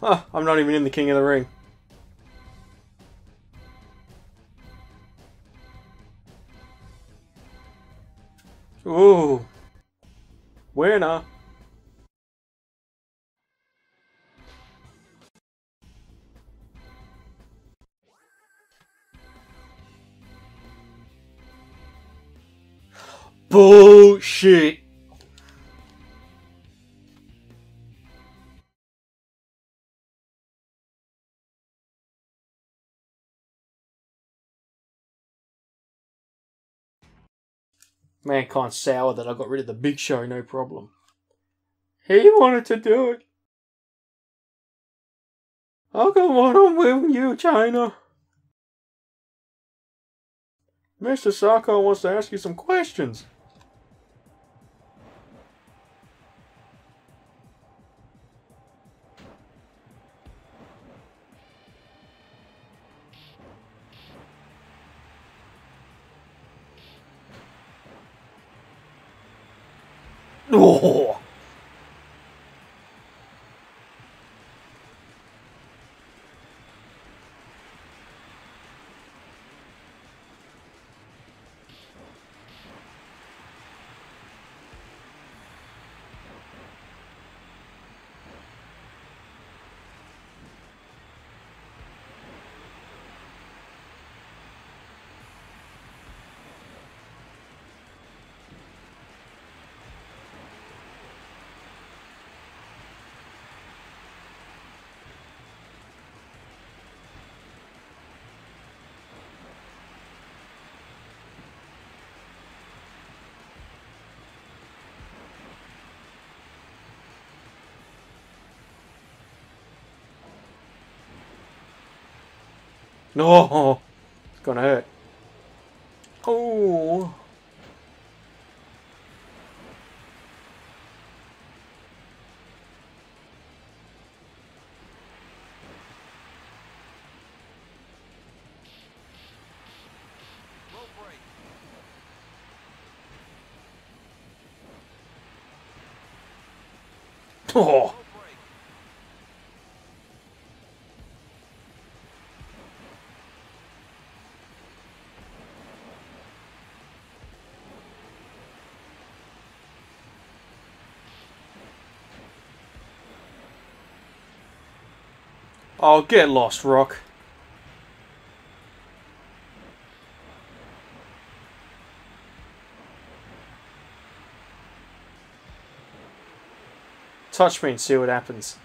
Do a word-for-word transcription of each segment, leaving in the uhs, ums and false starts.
Huh, I'm not even in the King of the Ring. Ooh. Winner. Bullshit. Mankind's sour that I got rid of the Big Show, no problem. He wanted to do it. I'll go on, I'm with you, China. Mister Sacco wants to ask you some questions. Oh. No, it's gonna hurt. Oh. Oh. Oh, get lost, Rock. Touch me and see what happens.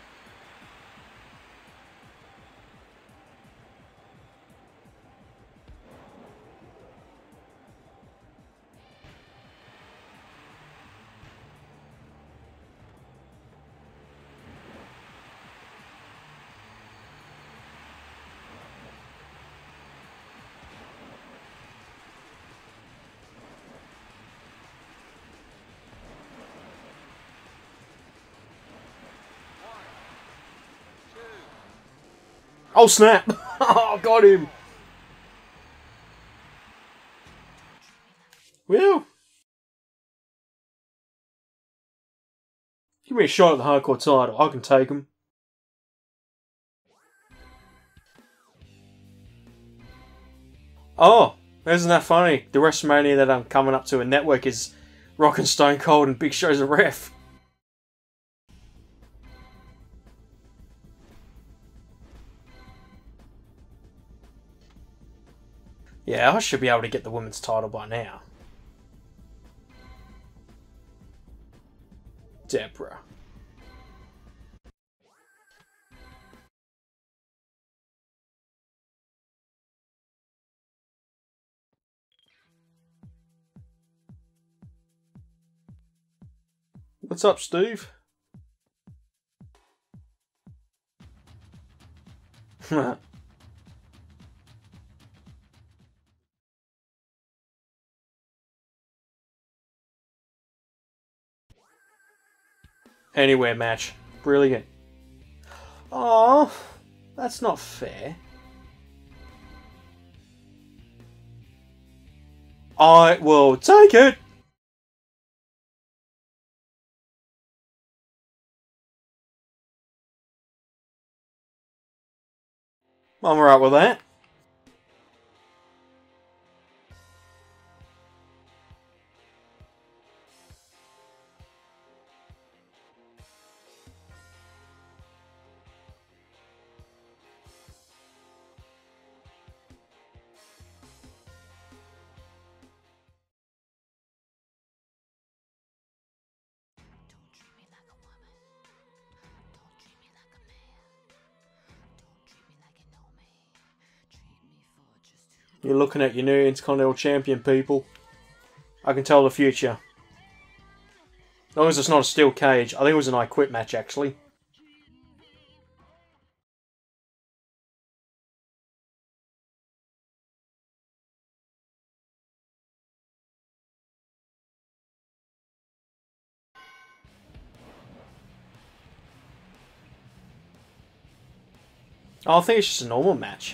Oh snap! Oh, got him! Whew! Give me a shot at the hardcore title. I can take him. Oh, isn't that funny? The WrestleMania that I'm coming up to in Network is Rock and Stone Cold and Big Show's a ref. Yeah, I should be able to get the women's title by now. Deborah. What's up, Steve? Anywhere match. Brilliant. Oh, that's not fair. I will take it. I'm alright with that. You're looking at your new Intercontinental Champion, people. I can tell the future. As long as it's not a steel cage. I think it was an I Quit match, actually. Oh, I think it's just a normal match.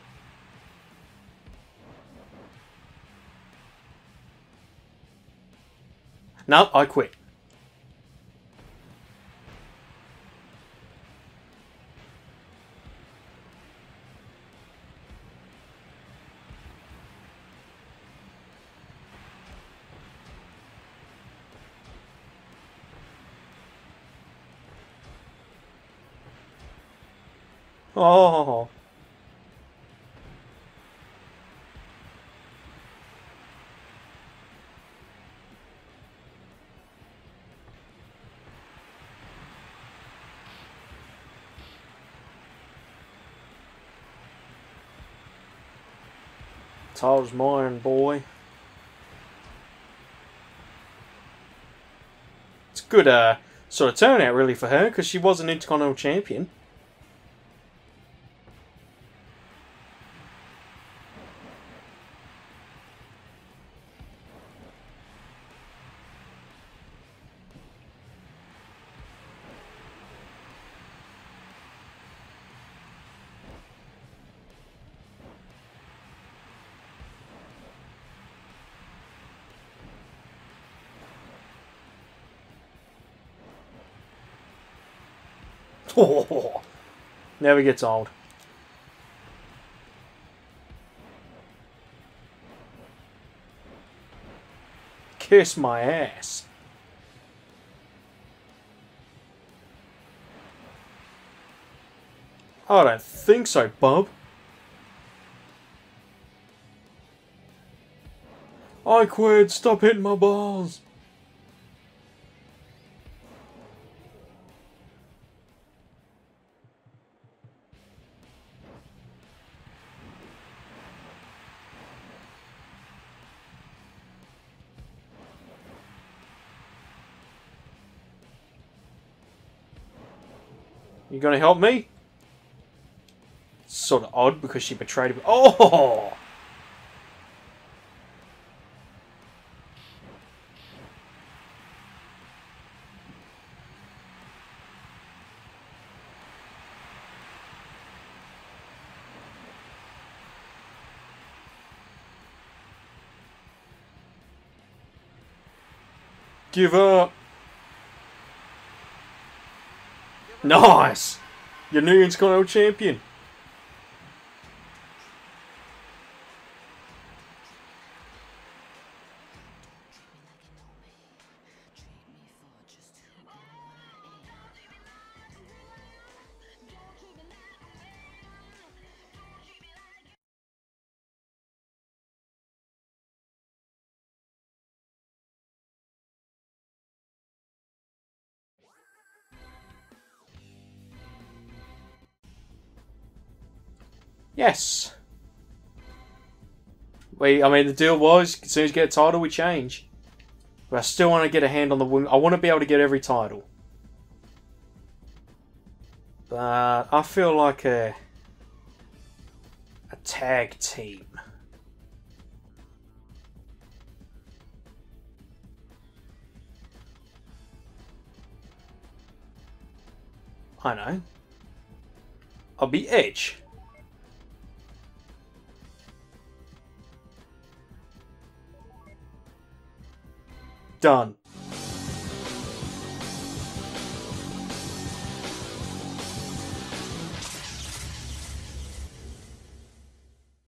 No, I quit. Oh. Title's mine, boy. It's a good uh, sort of turnout, really, for her, because she was an Intercontinental Champion. Oh, never gets old. Kiss my ass. I don't think so, Bob. I quit. Stop hitting my balls. You gonna help me? It's sort of odd because she betrayed me. Oh! Give up. Nice! Your new Intercontinental Champion. Yes. We, I mean, the deal was, as soon as you get a title, we change. But I still want to get a hand on the women. I want to be able to get every title. But I feel like a a tag team. I know. I'll be Edge. Done.